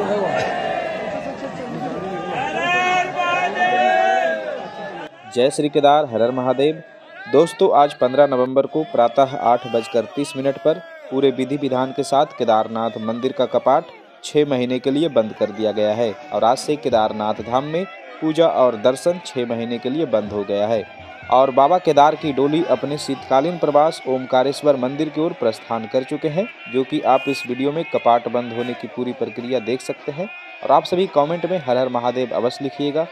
जय श्री केदार, हर हर महादेव। दोस्तों, आज 15 नवंबर को प्रातः 8:30 पर पूरे विधि विधान के साथ केदारनाथ मंदिर का कपाट 6 महीने के लिए बंद कर दिया गया है और आज से केदारनाथ धाम में पूजा और दर्शन 6 महीने के लिए बंद हो गया है। और बाबा केदार की डोली अपने शीतकालीन प्रवास ओमकारेश्वर मंदिर की ओर प्रस्थान कर चुके हैं, जो कि आप इस वीडियो में कपाट बंद होने की पूरी प्रक्रिया देख सकते हैं। और आप सभी कमेंट में हर हर महादेव अवश्य लिखिएगा।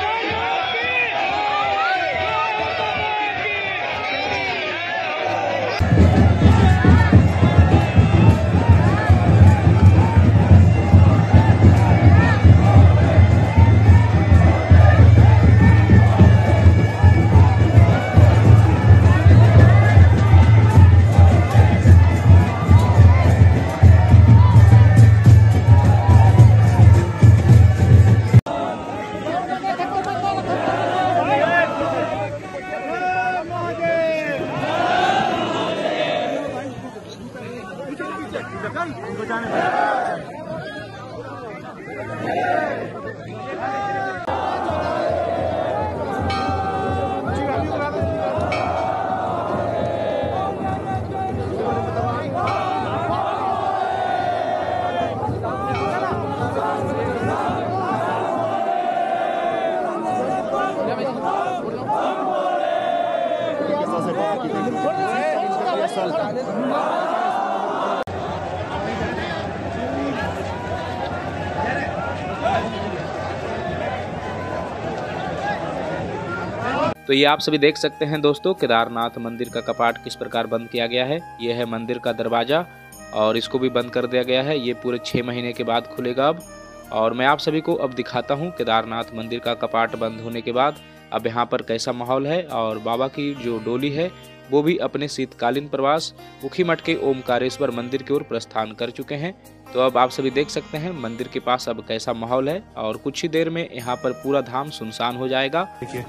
तो ये आप सभी देख सकते हैं दोस्तों, केदारनाथ मंदिर का कपाट किस प्रकार बंद किया गया है। ये है मंदिर का दरवाजा और इसको भी बंद कर दिया गया है। ये पूरे 6 महीने के बाद खुलेगा अब। और मैं आप सभी को अब दिखाता हूँ केदारनाथ मंदिर का कपाट बंद होने के बाद अब यहाँ पर कैसा माहौल है। और बाबा की जो डोली है वो भी अपने शीतकालीन प्रवास ऊखीमठ के ओमकारेश्वर मंदिर की ओर प्रस्थान कर चुके हैं। तो अब आप सभी देख सकते हैं मंदिर के पास अब कैसा माहौल है और कुछ ही देर में यहाँ पर पूरा धाम सुनसान हो जाएगा। देखिए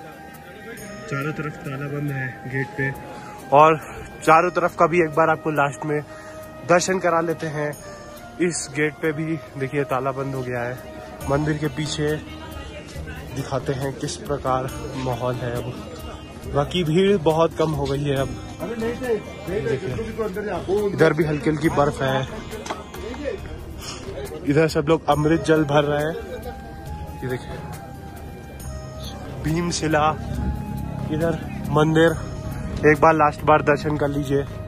चारों तरफ ताला बंद है गेट पे, और चारों तरफ का भी एक बार आपको लास्ट में दर्शन करा लेते हैं। इस गेट पे भी देखिए ताला बंद हो गया है। मंदिर के पीछे दिखाते हैं किस प्रकार माहौल है। अब बाकी भीड़ बहुत कम हो गई है अब। देखिए इधर भी हल्की हल्की बर्फ है। इधर सब लोग अमृत जल भर रहे हैं। ये देखिए भीमशिला, इधर मंदिर एक बार लास्ट बार दर्शन कर लीजिए।